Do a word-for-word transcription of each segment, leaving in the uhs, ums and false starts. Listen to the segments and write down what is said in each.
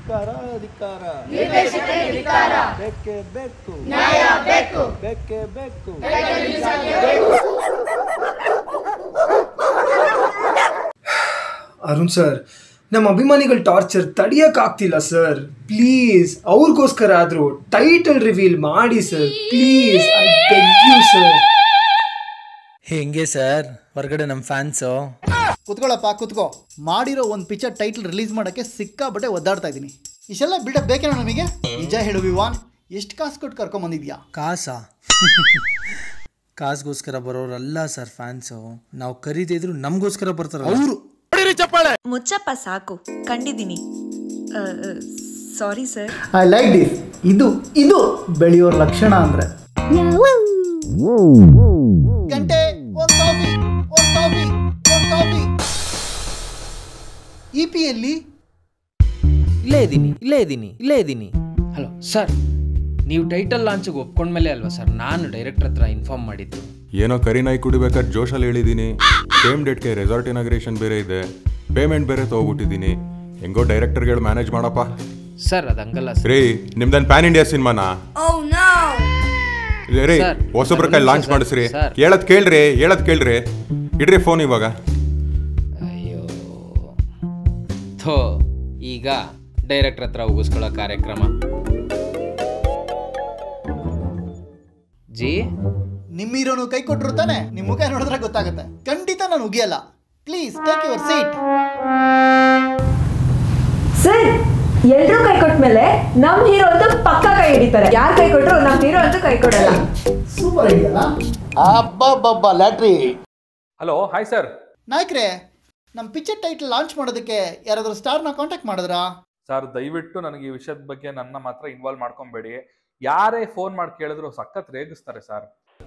ಧಿಕ್ಕಾರ ಧಿಕ್ಕಾರ ಬೇಕೇ ಬೇಕು ಬೇಕೇ ಬೇಕು. ಅರುಣ್ ಸರ್, ನಮ್ಮ ಅಭಿಮಾನಿಗಳ ಟಾರ್ಚರ್ ತಡಿಯಕ್ಕಾಗ್ತಿಲ್ಲ ಸರ್. ಪ್ಲೀಸ್ ಅವ್ರಿಗೋಸ್ಕರ ಆದರೂ ಟೈಟಲ್ ರಿವೀಲ್ ಮಾಡಿ sir, please, I beg you sir. ಹೆಂಗೆ ಸರ್ ಹೊರಗಡೆ ನಮ್ಮ ಫ್ಯಾನ್ಸು? ಕುತ್ಕೊಳ್ಳಪ್ಪ ಕುತ್ಕೋ. ಮಾಡಿರೋ ಒಂದು ಪಿಕ್ಚರ್ ಟೈಟಲ್ ರಿಲೀಸ್ ಮಾಡೋಕ್ಕೆ ಸಿಕ್ಕಾಬಟ್ಟೆ ಒದ್ದಾಡ್ತಾ ಇದ್ದೀನಿ. ಇಷ್ಟೆಲ್ಲ ಬಿಲ್ಡಪ್ ಬೇಕೇನೋ ನಮಗೆ? ನಿಜ ಹೇಳು ವಿವಾನ್, ಎಷ್ಟು ಕಾಸು ಕೊಟ್ಟು ಕರ್ಕೊಂಬಂದಿದ್ಯಾ? ಕಾಸಾ? ಕಾಸ್ಗೋಸ್ಕರ ಬರೋರಲ್ಲ ಸರ್ ಫ್ಯಾನ್ಸು. ನಾವು ಕರೀದಿದ್ರು ನಮಗೋಸ್ಕರ ಬರ್ತಾರ ಅವರು. ಮುಚ್ಚಪ್ಪ ಸಾಕು, ಕಂಡಿದ್ದೀನಿ. Sorry sir. I like this. ಇದು ಇದು ಬೆಳೆಯೋರ ಲಕ್ಷಣ ಅಂದರೆ. ಗಂಟೆ ಒಂದು ಕಾಫಿ ಒಂದು ಕಾಫಿ ಒಂದು ಕಾಫಿ. ಇ ಪಿ ಎಲ್ಲಿ? ಇಲ್ಲೇ ಇದ್ದೀನಿ ಇಲ್ಲೇ ಇದ್ದೀನಿ ಇಲ್ಲೇ ಇದ್ದೀನಿ. ಹಲೋ ಸರ್, ನೀವು ಟೈಟಲ್ ಲಾಂಚಿಗೆ ಒಪ್ಕೊಂಡ್ಮೇಲೆ ಅಲ್ವಾ ಸರ್ ನಾನು ಡೈರೆಕ್ಟರ್ ಹತ್ರ ಇನ್ಫಾರ್ಮ್ ಮಾಡಿದ್ದು? ಏನೋ ಕರಿ ನಾಯಿ ಕುಡಿಬೇಕಾದ್ರೆ ಜೋಶಲ್ಲಿ ಹೇಳಿದ್ದೀನಿ. ಸೇಮ್ ಡೇಟ್ಗೆ ರೆಸಾರ್ಟ್ ಇನಾಗ್ರೇಷನ್ ಬೇರೆ ಇದೆ, ಪೇಮೆಂಟ್ ಬೇರೆ ತೊಗೊಬಿಟ್ಟಿದ್ದೀನಿ. ಹೆಂಗೋ ಡೈರೆಕ್ಟರ್ಗಳು ಮ್ಯಾನೇಜ್ ಮಾಡಪ್ಪ. ಸರ್ ಅದು ಹಂಗಲ್ಲ ರೀ, ನಿಮ್ದನ್ ಪ್ಯಾನ್ ಇಂಡಿಯಾ ಸಿನಿಮಾನಾ? ರೀ ಹೊಸಬ್ರ ಕೈ ಲಾಂಚ್ ಮಾಡಿಸ್ರಿ. ಹೇಳದ್ ಕೇಳ್ರಿ ಹೇಳದ್ ಕೇಳ್ರಿ. ಇಡ್ರಿ ಫೋನ್ ಇವಾಗ. ಅಯ್ಯೋ ಥೋ, ಈಗ ಡೈರೆಕ್ಟರ್ ಹತ್ರ ಉಗಿಸ್ಕೊಳ್ಳೋ ಕಾರ್ಯಕ್ರಮ. ಜಿ ನಿಮ್ಮ ಹೀರೋನು ಕೈ ಕೊಟ್ಟರು ತಾನೆ, ನಿಮ್ಮ ಮುಖ ನೋಡಿದ್ರೆ ಗೊತ್ತಾಗುತ್ತೆ. ಖಂಡಿತ ನಾನು ಉಗಿಯಲ್ಲ. Please take your seat. Sir, ಎಲ್ರೂ ಕೈ ಕೊಟ್ಮೇಲೆ ನಮ್ ಹೀರೋ ಅಂತೂ ಪಕ್ಕ ಕೈ ಹಿಡಿತಾರೆ. ಯಾರು ಕೈ ಕೊಟ್ರು ನಮ್ ಹೀರೋ ಅಂತೂ ಕೈ ಕೊಡಲ್ಲ. ಸೂಪರ್ ಐಡಿಯಲ್ಲ. ಅಬ್ಬಬ್ಬಬ್ಬ ಲ್ಯಾಟ್ರಿ. Hello, hi sir. ನಾಯ್ಕ್ರೆ, ನಮ್ಮ ಪಿಕ್ಚರ್ ಟೈಟಲ್ ಲಾಂಚ್ ಮಾಡೋದಕ್ಕೆ ಯಾರಾದರೂ ಸ್ಟಾರ್ನ ಕಾಂಟ್ಯಾಕ್ಟ್ ಮಾಡಿದ್ರಾ? ಸರ್, ದಯವಿಟ್ಟು ನನಗೆ ಈ ವಿಷಯದ ಬಗ್ಗೆ ನನ್ನ ಮಾತ್ರ ಇನ್ವಾಲ್ವ್ ಮಾಡ್ಕೊಬೇಡಿ. ಯಾರೇ ಫೋನ್ ಮಾಡಿ ಕೇಳಿದ್ರು ಸಖತ್ ರೇಗಿಸ್ತಾರೆ ಸರ್.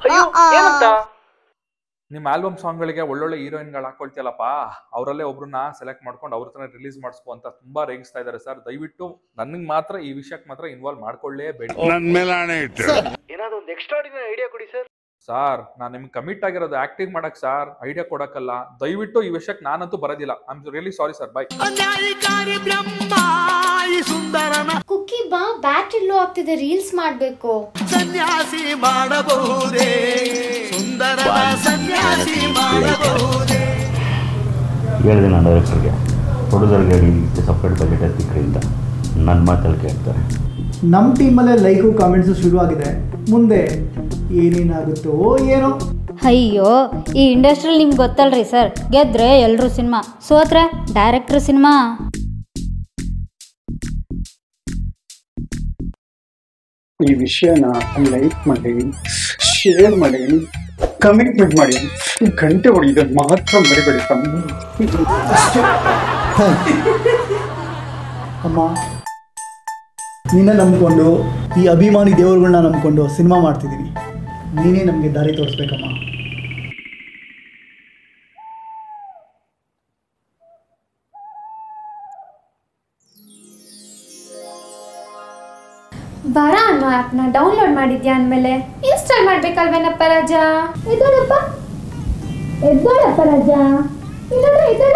ನಿಮ್ಮ ಆಲ್ಬಮ್ ಸಾಂಗ್ಗಳಿಗೆ ಒಳ್ಳೊಳ್ಳೆ ಹೀರೋಯಿನ್ಗಳು ಹಾಕೊಳ್ತಿಯಲ್ಲಪ್ಪ, ಅವರಲ್ಲೇ ಒಬ್ರನ್ನ ಸೆಲೆಕ್ಟ್ ಮಾಡ್ಕೊಂಡು ಅವ್ರ ಹತ್ರ ರಿಲೀಸ್ ಮಾಡಿಸ್ಕೊ ಅಂತ ತುಂಬಾ ರೇಗಿಸ್ತಾ ಇದ್ದಾರೆ ಸರ್. ದಯವಿಟ್ಟು ನನಗೆ ಮಾತ್ರ ಈ ವಿಷಯಕ್ಕೆ ಮಾತ್ರ ಇನ್ವಾಲ್ವ್ ಮಾಡ್ಕೊಳ್ಳೇಬೇಡಿ. ಏನಾದ್ರು ಒಂದು ಎಕ್ಸ್ಟ್ರಾರ್ಡಿನರಿ ಐಡಿಯಾ ಕೊಡಿ ಸರ್. ಸರ್, ನಾನು ನಿಮ್ಗೆ ಕಮಿಟ್ ಆಗಿರೋದು ಆಕ್ಟಿಂಗ್ ಮಾಡಕ್ ಸರ್, ಐಡಿಯಾ ಕೊಡಕ್ಕಲ್ಲ. ದಯವಿಟ್ಟು ಈ ವಿಷಯಕ್ಕೆ ನಾನಂತೂ ಬರೋದಿಲ್ಲ. I am really sorry sir. Bye. Kukki ಬಾ, ಬ್ಯಾಟರಿ ಲೋ ಆಗ್ತಿದೆ, ರೀಲ್ಸ್ ಮಾಡ್ಬೇಕು. ಸನ್ಯಾಸಿ ಮಾಡಬಹುದೇ ಸುಂದರ ಸನ್ಯಾಸಿ ಮಾಡಬಹುದೇ. ಹೇಳಿದೆ ನಾನು ಡೈರೆಕ್ಟರ್ಗೆ, ಪ್ರೊಡ್ಯೂಸರ್ಗೆ ಸಪ್ರೇಟ್ ಬಜೆಟ್ ಎತ್ತಿಕ್ರಿಂದ ನನ್ನ ಮಾತಲ್ಲಿ ಕೇಳ್ತಾರೆ. ನಮ್ಮ ಟೀಮಲ್ಲೇ ಲೈಕು ಕಾಮೆಂಟ್ಸು ಶುರು ಆಗಿದೆ. ಮುಂದೆ ಏನೇನಾಗುತ್ತೋ ಏನೋ. ಅಯ್ಯೋ, ಈ ಇಂಡಸ್ಟ್ರಿಯಲ್ಲಿ ನಿಮ್ಗೆ ಗೊತ್ತಲ್ರಿ ಸರ್, ಗೆದ್ರೆ ಎಲ್ಲರೂ ಸಿನಿಮಾ, ಸೋತ್ರೆ ಡೈರೆಕ್ಟ್ರ್ ಸಿನಿಮಾ. ಈ ವಿಷಯನ ಲೈಕ್ ಮಾಡಿ, ಶೇರ್ ಮಾಡಿ, ಕಮಿಟ್ಮೆಂಟ್ ಮಾಡಿ, ಗಂಟೆ ಹೊಡೆಯೋದು ಮಾತ್ರ ಮರಿಬೇಡಿ. ಅಮ್ಮ, ನಿನ್ನ ನಂಬಿಕೊಂಡು, ಈ ಅಭಿಮಾನಿ ದೇವರುಗಳನ್ನ ನಂಬಿಕೊಂಡು ಸಿನಿಮಾ ಮಾಡ್ತಿದ್ದೀನಿ. ನೀನೇ ನಮಗೆ ದಾರಿ ತೋರಿಸ್ಬೇಕಮ್ಮ. ಬರ ಅನ್ನೋ ಆ್ಯಪ್ನ ಡೌನ್ಲೋಡ್ ಮಾಡಿದ್ಯಾ ಅಂದಮೇಲೆ ಇನ್ಸ್ಟಾಲ್ ಮಾಡ್ಬೇಕಲ್ವೇನಪ್ಪ ರಾಜ? ಎದ್ದೋಳಪ್ಪ ಎದ್ದೋಳಪ್ಪ ರಾಜ. ಇದೋಳ ಇದೋಳ.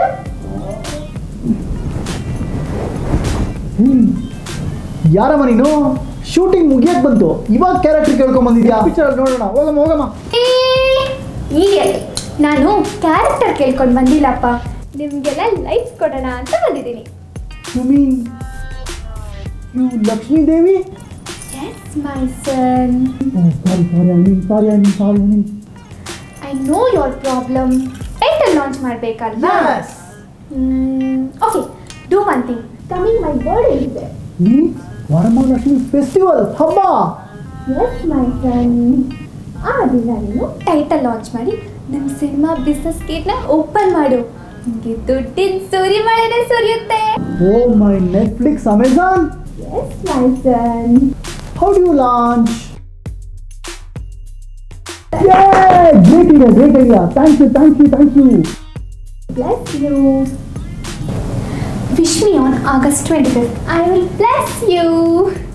ಯಾರಮ್ಮ ನೀನು? ಶೂಟಿಂಗ್ ಮುಗಿಯಕ್ಕೆ ಬಂತು, ಇವಾಗ ಕ್ಯಾರೆಕ್ಟರ್ ಕೇಳ್ಕೊಂಡ್ ಬಂದಿದ್ಯಾ? ಪಿಕ್ಚರ್ ನೋಡೋಣ, ಹೋಗಮ್ಮ ಹೋಗಮ್ಮ. ಹೀಗೆ ನಾನು ಕ್ಯಾರೆಕ್ಟರ್ ಕೇಳ್ಕೊಂಡು ಬಂದಿಲ್ಲಪ್ಪ, ನಿಮಗೆಲ್ಲ ಲೈಫ್ ಕೊಡೋಣ ಅಂತ ಬಂದಿದ್ದೀನಿ. You mean you Lakshmi Devi? Yes, my son. Oh, sorry, sorry, I mean, sorry, I mean, sorry, I mean. I know your problem. Title launch ಮಾಡ್ಬೇಕಲ್ವಾ? Yes. Hmm. Okay, do one thing. Coming my birthday is there. Means ವರಮಹ festival ಹಬ್ಬ. Yes, my son. ಆ ದಿನ ನೀನು title launch ಮಾಡಿ ನಮ್ಮ cinema business ಗೇಟ್ನ open ಮಾಡು. ನಿಮಗೆ ದುಡ್ಡಿನ ಸುರಿಮಳೆನೇ ಸುರಿಯುತ್ತೆ. Oh, my Netflix, Amazon? Yes, my son. How do you launch? Yay! Great idea, great idea. Thank you, thank you, thank you. Bless you. Wish me on August twenty-fifth. I will bless you.